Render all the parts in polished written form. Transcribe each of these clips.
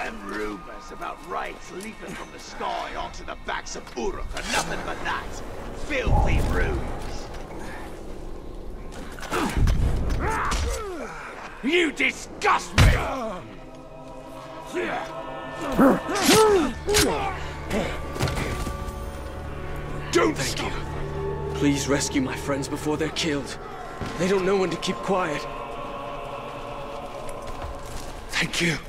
Them rumors about raids leaping from the sky onto the backs of Uruk are nothing but that. Filthy rumors. You disgust me! Don't Thank you. Please rescue my friends before they're killed. They don't know when to keep quiet. Thank you.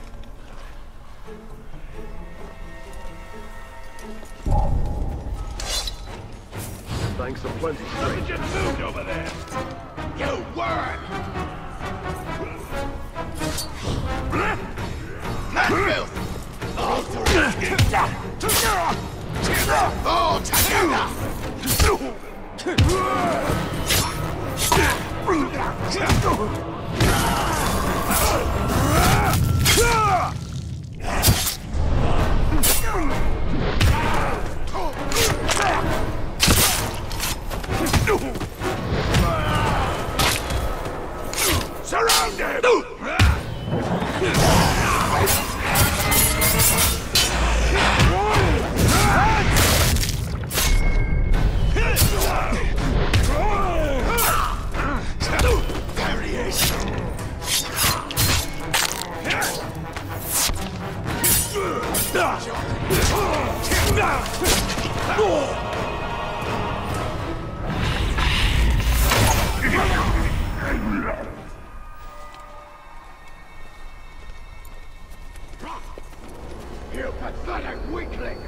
Thanks a plenty. Look at food over there! You worm! That filth! All together! Surrounded! You pathetic weakling!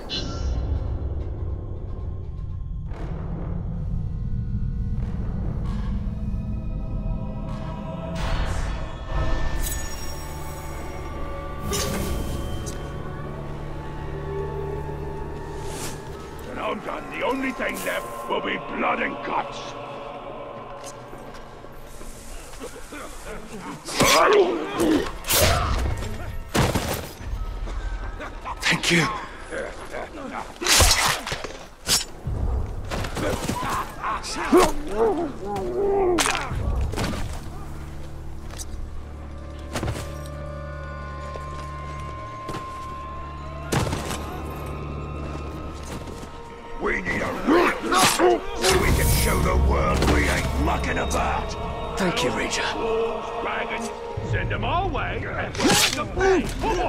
When I'm done, the only thing left will be blood and guts. Thank you. We need a rat so we can show the world we ain't mucking about. Thank you, Ranger. Dragons, send them our way and we'll make them pay.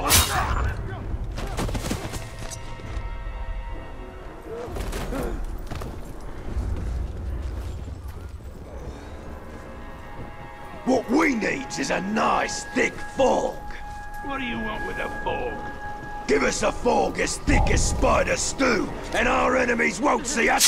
What we need is a nice thick fog. What do you want with a fog? Give us a fog as thick as spider stew, and our enemies won't see us.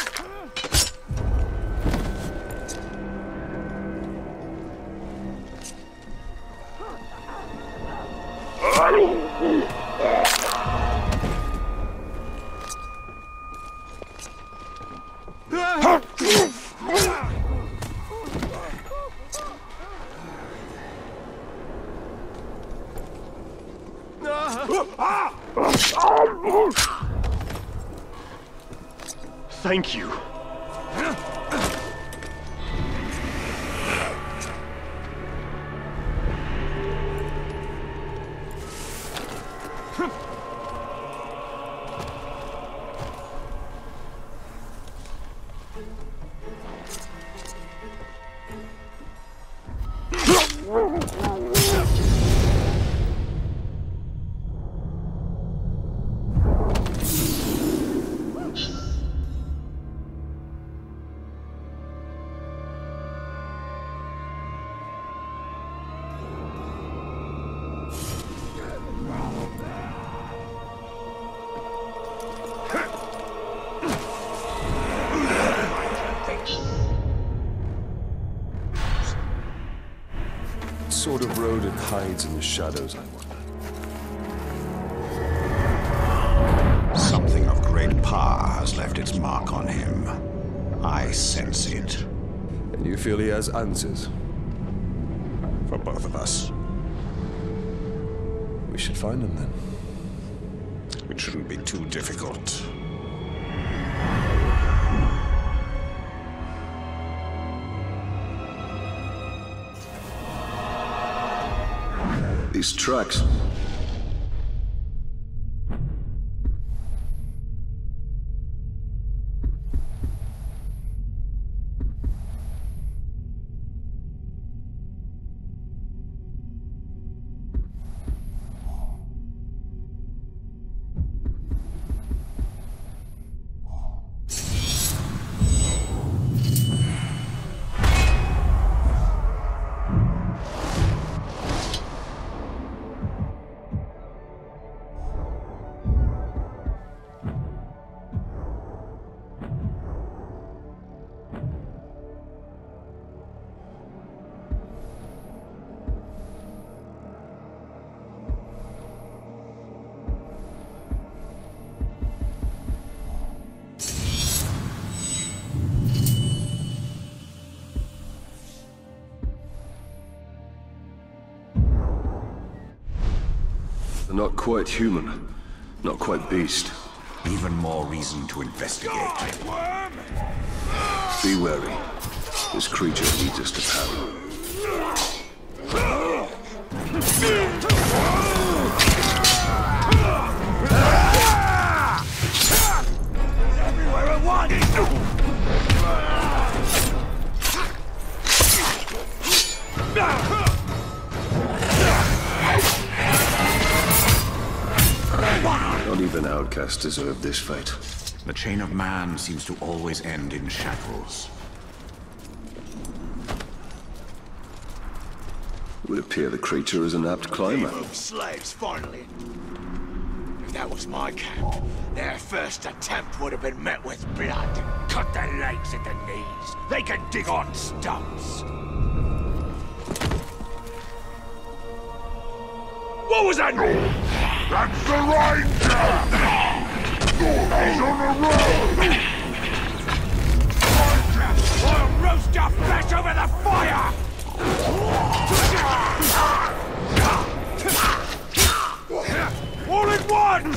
Thank you. What sort of rodent hides in the shadows, I wonder? Something of great power has left its mark on him. I sense it. And you feel he has answers? For both of us. We should find him then. It shouldn't be too difficult. These tracks. Not quite human. Not quite beast. Even more reason to investigate. Be wary. This creature leads us to power. Everywhere at once! Not even outcasts deserve this fate. The chain of man seems to always end in shackles. It would appear the creature is an apt climber. Team of slaves, finally. If that was my camp, their first attempt would have been met with blood. Cut their legs at the knees. They can dig on stumps. What was that? That's the ranger! He's on the road! I'll roast your flesh over the fire! All in one!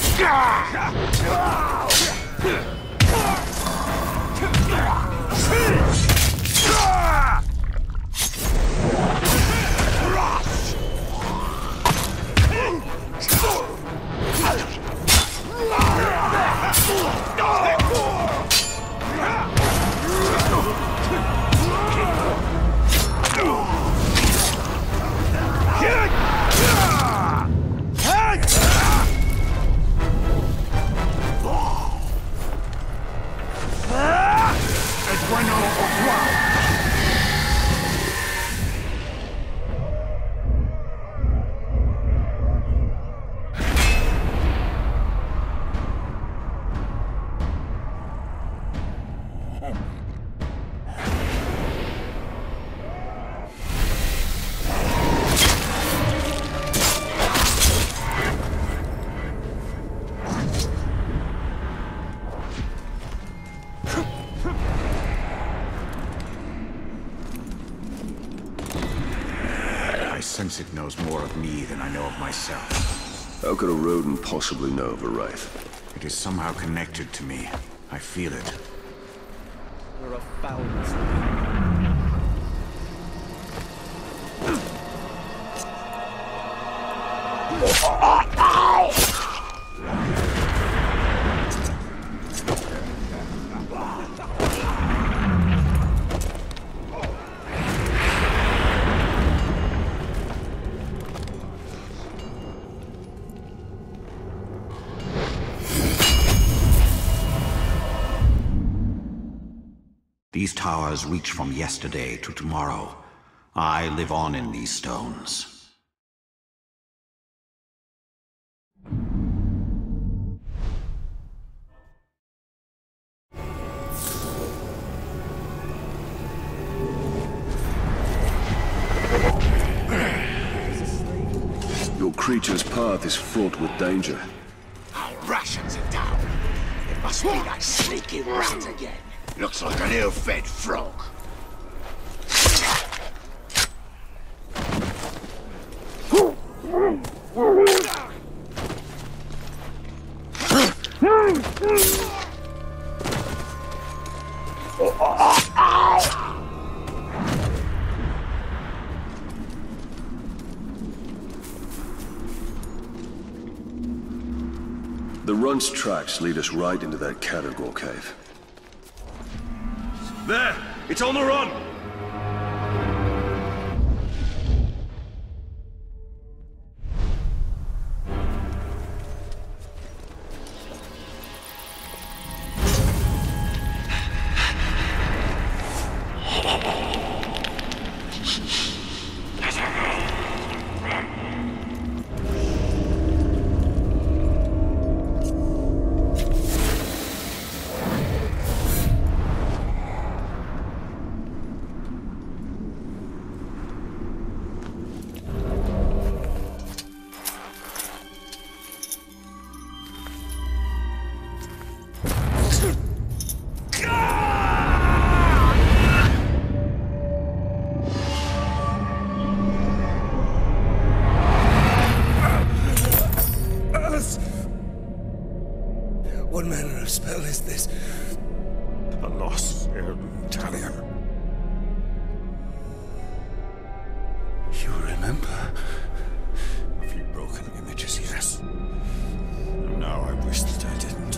I sense it knows more of me than I know of myself. How could a rodent possibly know of a wraith? It is somehow connected to me. I feel it. You're a foulness. These towers reach from yesterday to tomorrow. I live on in these stones. Your creature's path is fraught with danger. Our rations are down. It must be that sneaky rat again. Looks like an ill-fed frog. The runt's tracks lead us right into that category cave. There! It's on the run! What manner of spell is this? A lost talion. You remember? A few broken images, yes. And now I wish that I didn't.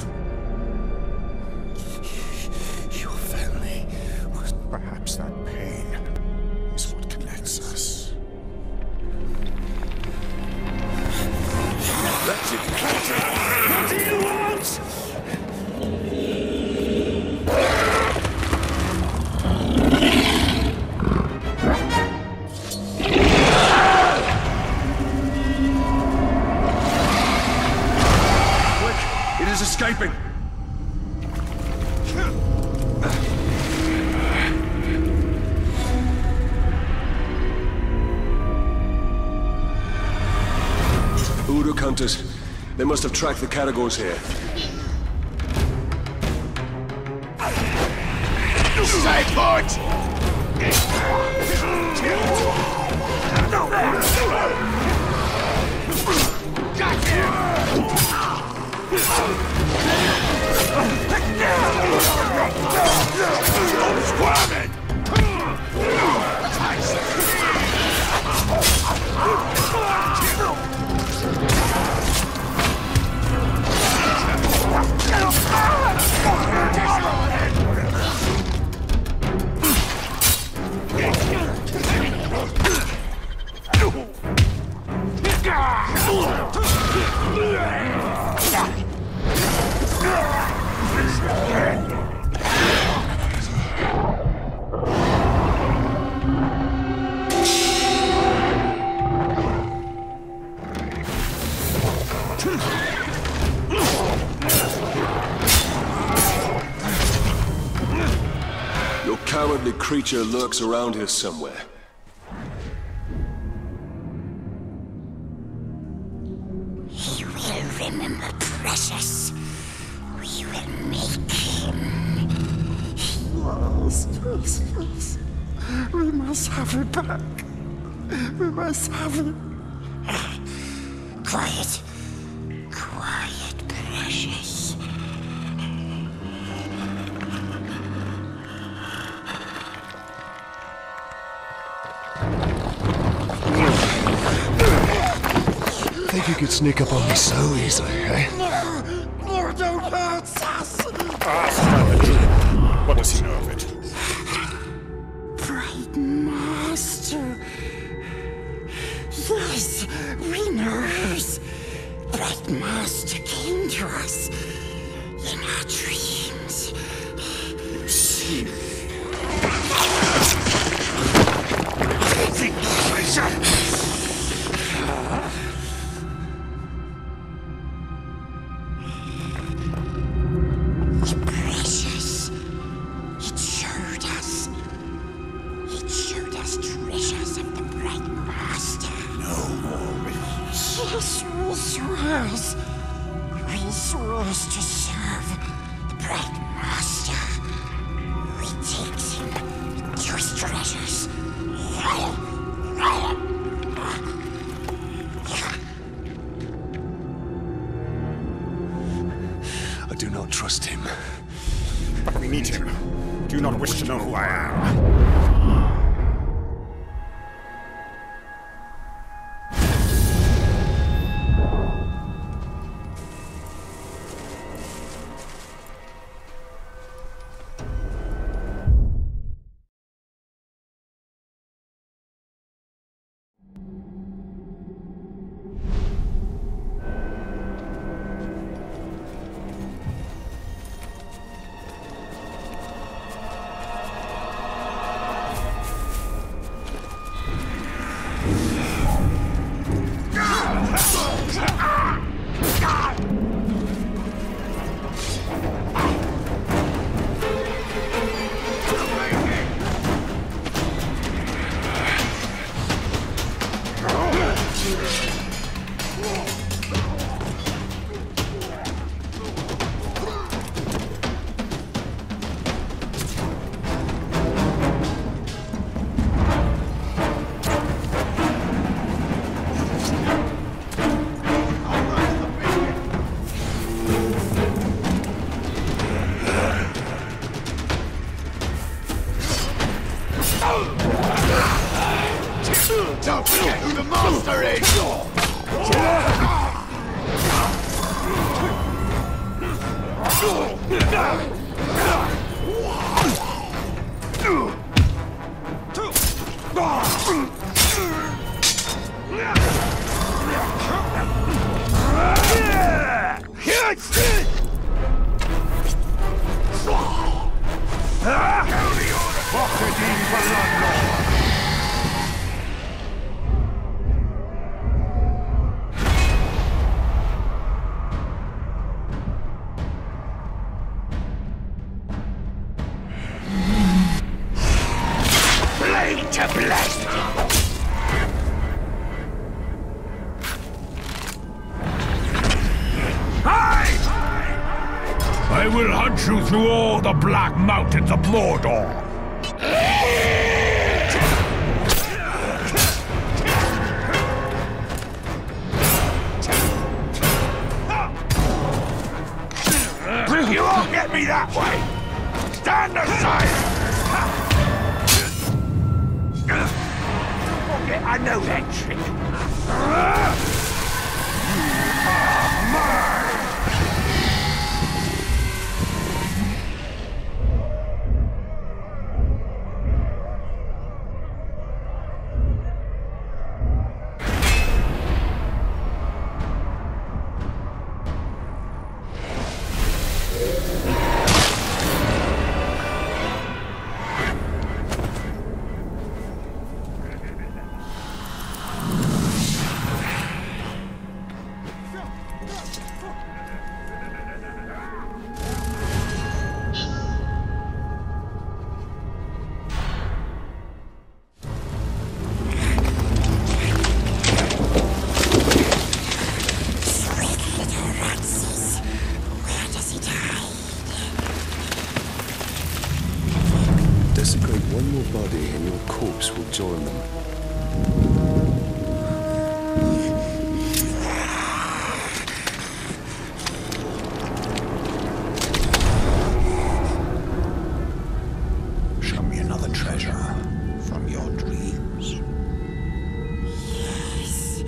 Your family was... Perhaps that pain is what connects us. That's it, Patrick! What do you want? Quick! It is escaping! Uruk hunters. They must have tracked the categories here. Stay put! Got him! Stop squirming! Your cowardly creature lurks around here somewhere. He will remember Precious. We will make him. Yes. We must have it back. We must have it. Quiet. Quiet, Precious. Think you could sneak up on me so easily, eh? No, don't hurt us. What does he know of it? Bright Master. Yes, we knows. Bright Master came to us in our dreams. You see? Precious. It showed us. It showed us treasures of the Bright Master. No more Yes, we swears. We swears to serve the Bright Master. We takes him to his treasures. I do not trust him. But we need him. Do you not wish to know who I am? blistering! Blade to blade! I will hunt you through all the black mountains of Mordor! You won't get me that way! Stand aside! I know that trick. Desecrate one more body and your corpse will join them. Show me another treasure from your dreams. Yes.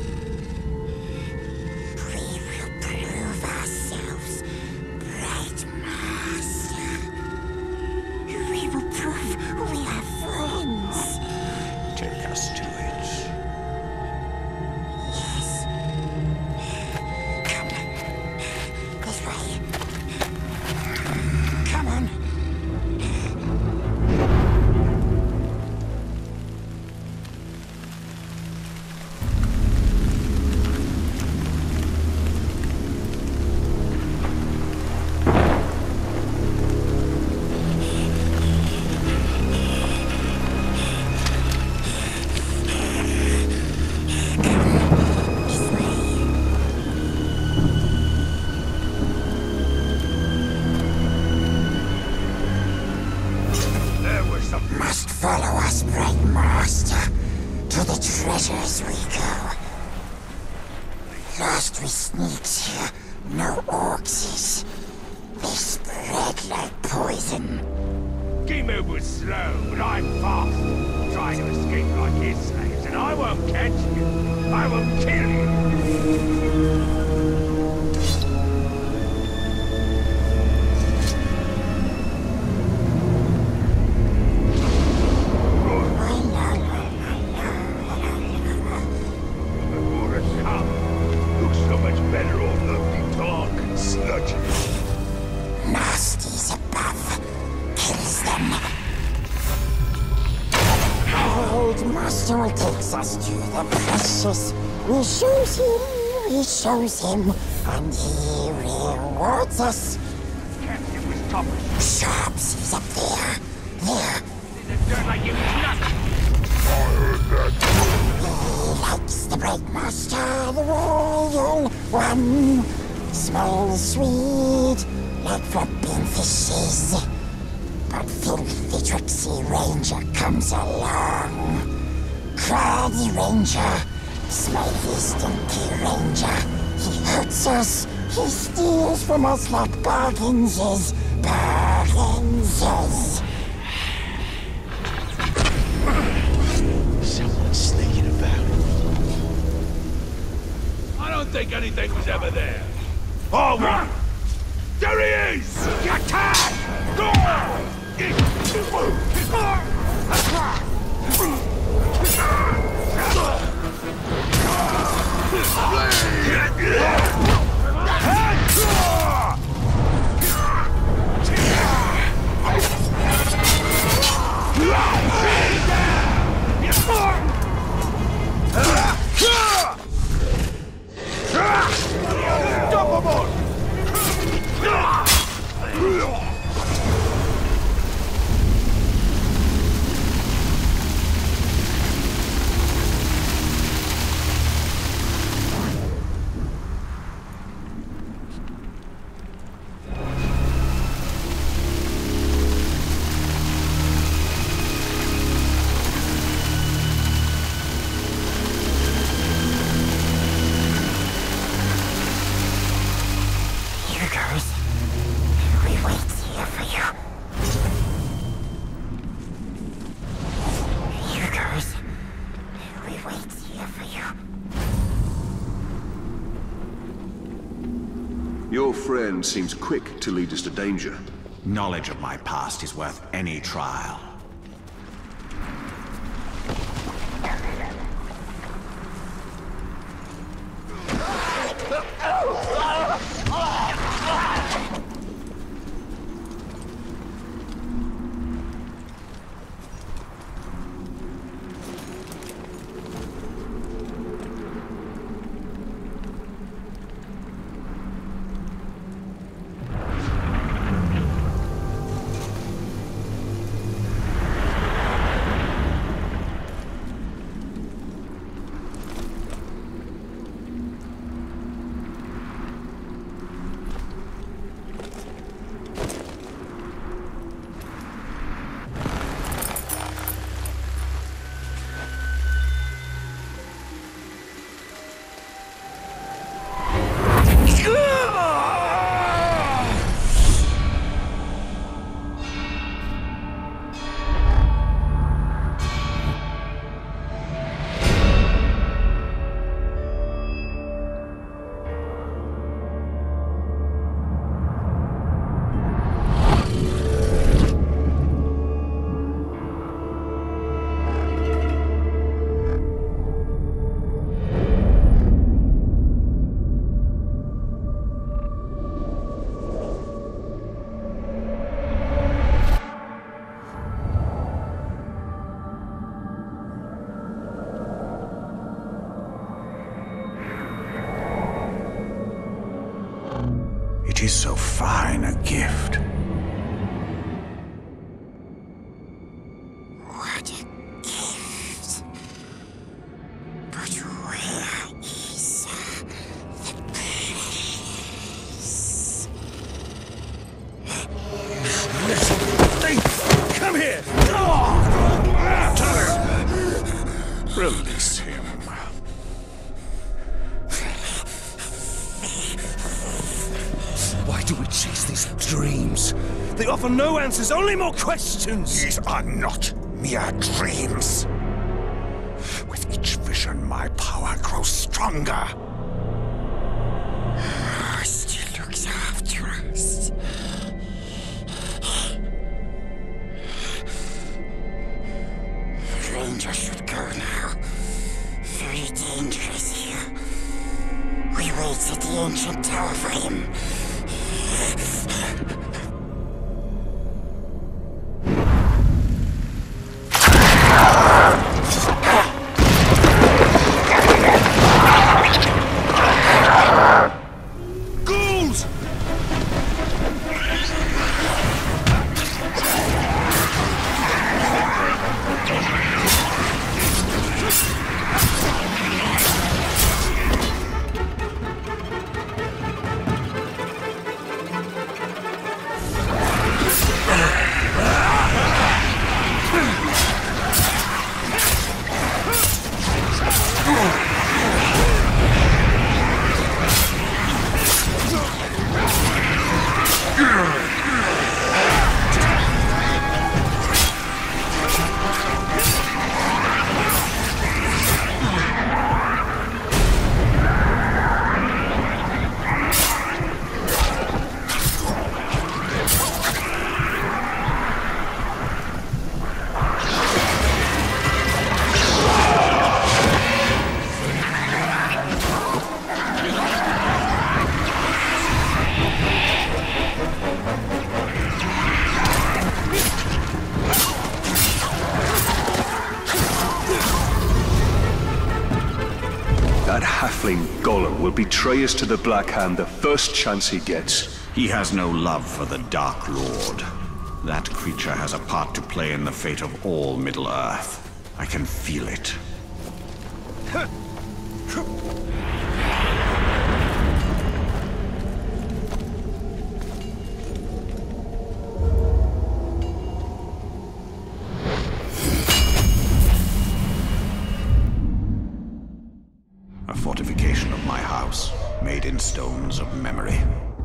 We will prove ourselves, Bright Master. We will prove we are friends. Take us to it. Yes. Come. This way. Come on. Must follow us, Bright Master. To the treasures we go. Last we sneaked here, no orcs. They spread like poison. Gimu was slow, but I'm fast. Try to escape like his slaves, and I won't catch you. I will kill you. Looks so much better all looking dark and sludgy. Nasties above. Kills them. Old Master will take us to the precious. We shows him, and he rewards us. Captain was top of Sharps is up there. There. the dirt like you nuts. He likes the Bright Master, the Royal One. Smells sweet, like flopping fishes. But filthy tricksy Ranger comes along. Craggy Ranger, smelly stinky Ranger. He hurts us, he steals from us like bargains is. Bargains is. Someone's sneaking about. don't think anything was ever there. Oh, there he is! Attack! Your friend seems quick to lead us to danger. Knowledge of my past is worth any trial. It is so fine a gift. What a gift. But where is the price? Come here! Release him. Why do we chase these dreams? They offer no answers, only more questions! These are not mere dreams. With each vision, my power grows stronger. Still looks after us. Ranger should go now. Very dangerous here. We wait at the ancient tower for him. Ghouls! betray us to the Black Hand the first chance he gets. He has no love for the Dark Lord. That creature has a part to play in the fate of all Middle-earth. I can feel it. A fortification of my house, made in stones of memory.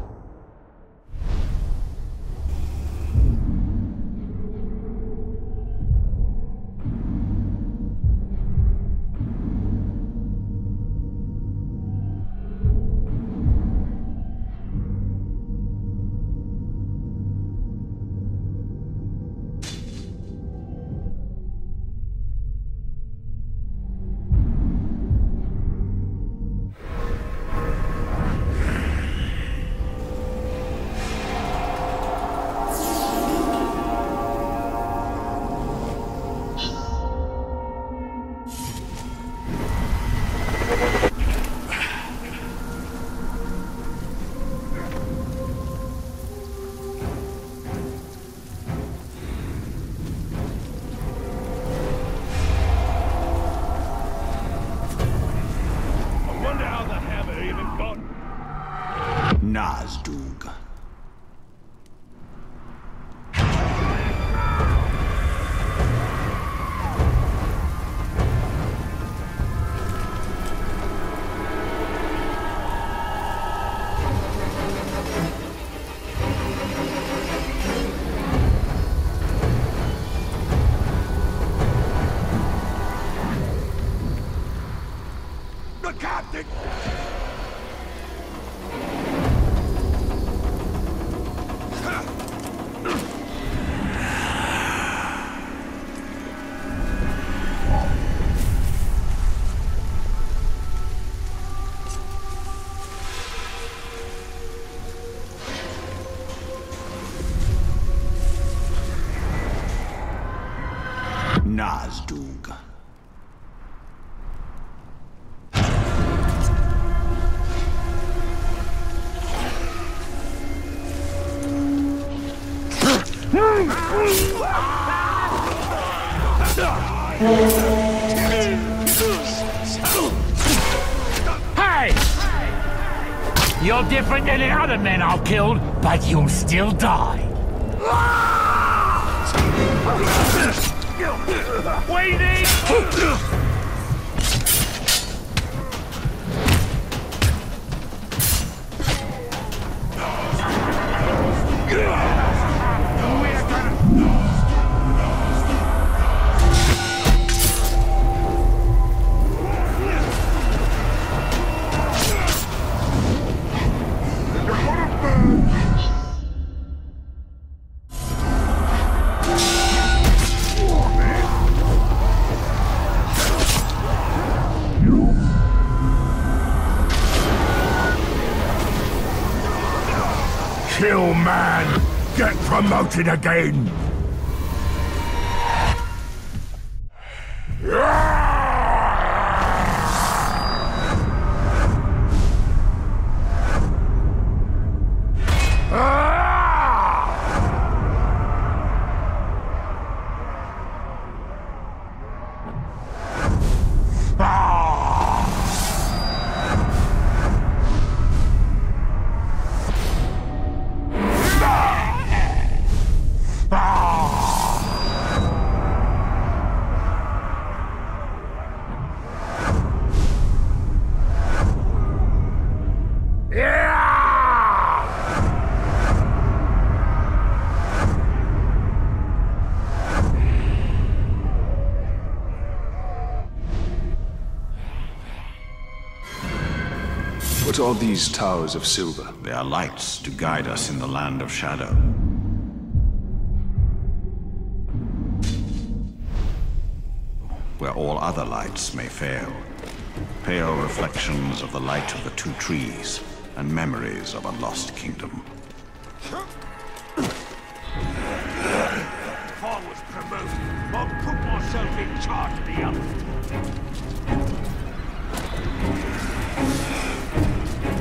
Nazdug. The captain! Nazdug. Hey! You're different than the other men I've killed, but you'll still die. Waiting! Kill man! Get promoted again! What are these towers of silver? They are lights to guide us in the land of shadow. Where all other lights may fail. Pale reflections of the light of the two trees, and memories of a lost kingdom. If I was promoted, I'd put myself in charge of the others.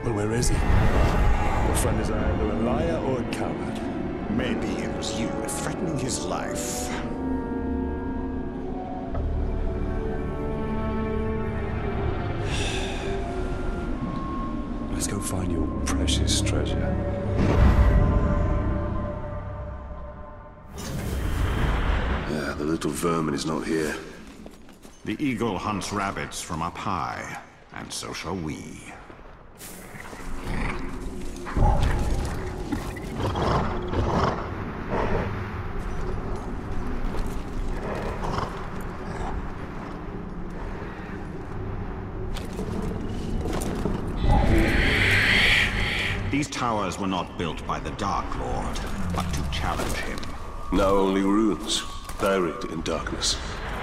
Well, where is he? Your friend is either a liar or a coward. Maybe it was you threatening his life. Let's go find your precious treasure. Yeah, the little vermin is not here. The eagle hunts rabbits from up high, and so shall we. These towers were not built by the Dark Lord, but to challenge him. Now only ruins, buried in darkness.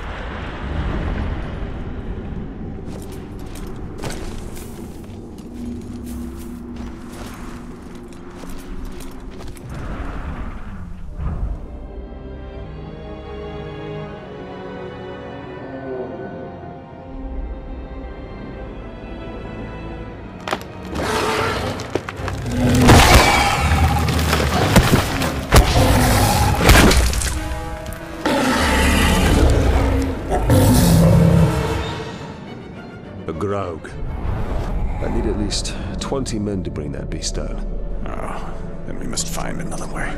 Grog. I need at least 20 men to bring that beast down. Oh, then we must find another way.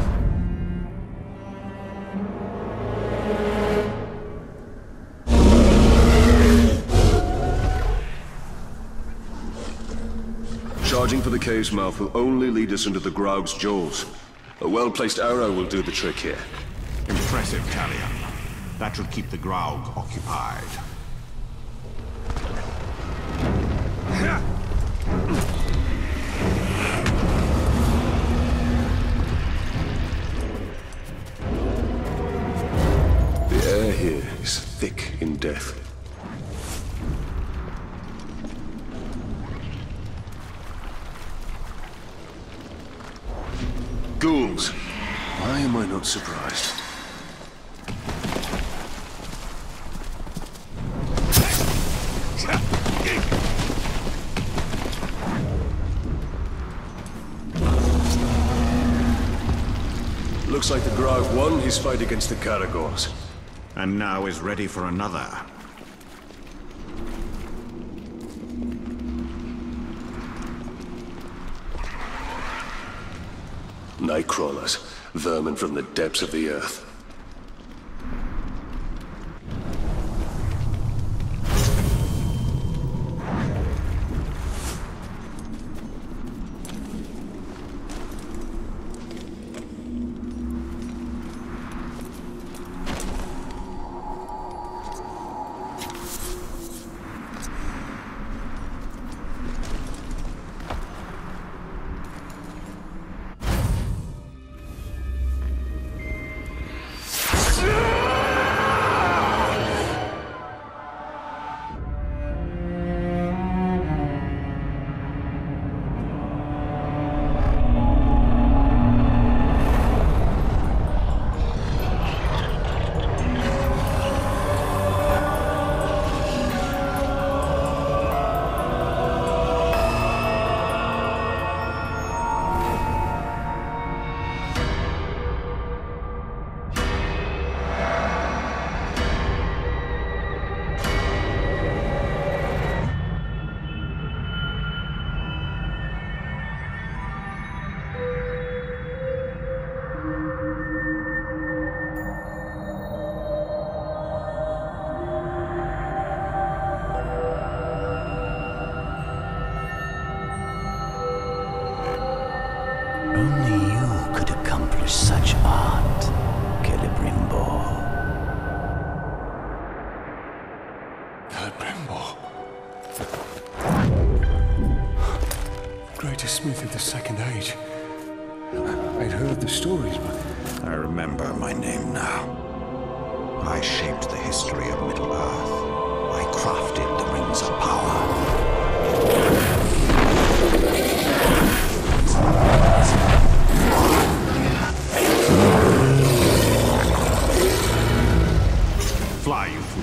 Charging for the cave's mouth will only lead us into the Grog's jaws. A well-placed arrow will do the trick here. Impressive, Talion. That should keep the Graug occupied. The air here is thick in death. Ghouls. Why am I not surprised? Looks like the Grog won his fight against the Caragors. And now is ready for another. Nightcrawlers, vermin from the depths of the earth. Only you could accomplish such art, Celebrimbor. Celebrimbor. Greatest smith of the Second Age. I'd heard the stories, but I remember my name now. I shaped the history of Middle-earth. I crafted the Rings of Power. Fly, you fool.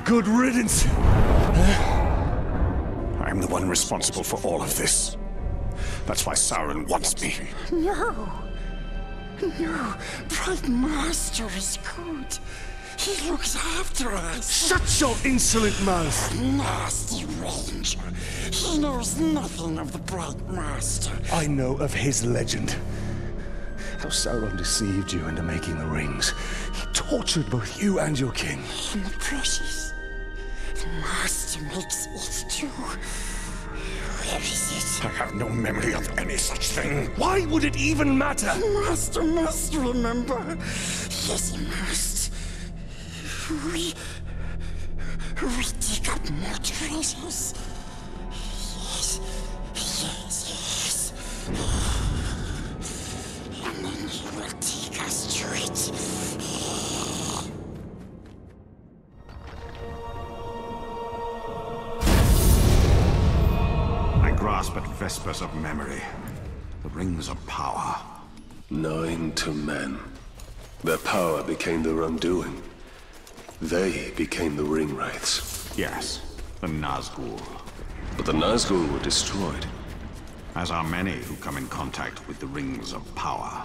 Good riddance. I'm the one responsible for all of this. That's why Sauron wants me. No. No. Bright Master is good. He looks after us. Shut your insolent mouth. Nasty Ranger. He knows nothing of the Bright Master. I know of his legend. How Sauron deceived you into making the rings. He tortured both you and your king. And the precious. The Master makes it too. Where is it? I have no memory of any such thing. Why would it even matter? The Master must remember. Yes, he must. We dig up more treasures. Yes, yes, yes. And then he will take us to it. I grasp at vespers of memory. The rings of power. 9 to men. Their power became their undoing. They became the ring wraiths. Yes, the Nazgul. But the Nazgul were destroyed. As are many who come in contact with the rings of power.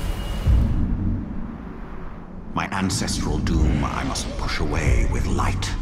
My ancestral doom I must push away with light.